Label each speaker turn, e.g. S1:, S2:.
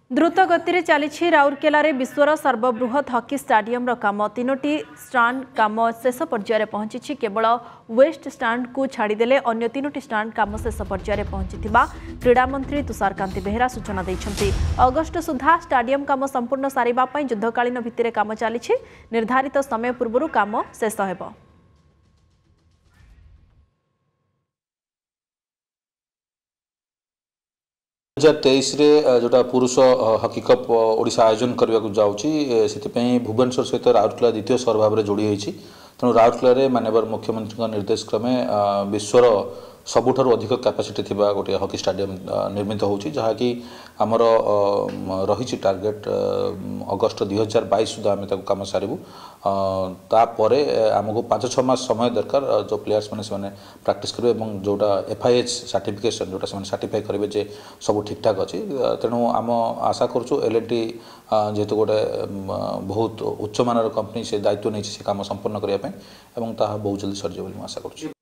S1: द्रुत गति चली राउरकेला रे विश्वर सर्वबृहत हॉकी स्टाडियम काम 3टी स्टांड काम शेष पर्यायर पहुंची। केवल वेस्ट स्टांड को छाड़देले अन्य 3टी स्टांड काम शेष पर्यायर पहुंची क्रीड़ा मंत्री तुषारकांति बेहेरा सूचना देइछंती। अगस्ट सुधा स्टाडियम काम संपूर्ण सारिबा पई युद्धकालीन भित्तिरे काम चली। निर्धारित समय पूर्व काम शेष हेबो।
S2: 2023 रे जोटा पुरुष हॉकी कप ओडिशा आयोजन करने को जाऊँगी से भुवनेश्वर सहित राउरकेला द्वितीय शहर भाव में जोड़ी होती। तेणु राउरकेला माननीय मुख्यमंत्री निर्देश क्रमे विश्वर सबुठारु अधिक कैपेसिटी थिबा गोटे हॉकी स्टाडियम निर्मित होची, जहाँकि आमर रही टार्गेट अगस्ट 2022 सुधा आम कम सारू। तापरे आमको 5-6 मास समय दरकार जो प्लेयर्स मैंने प्रैक्टिस करेंगे और जोटा FIH सर्टिफिकेशन जोटा से सर्टिफाई करेंगे जे सब ठीक ठाक अच्छी। तेणु आम आशा करूँ L&T जेहेतु गोटे बहुत उच्च मानर कंपनी से दायित्व नहीं से कम संपूर्ण करने बहुत जल्दी सर आशा करूँ।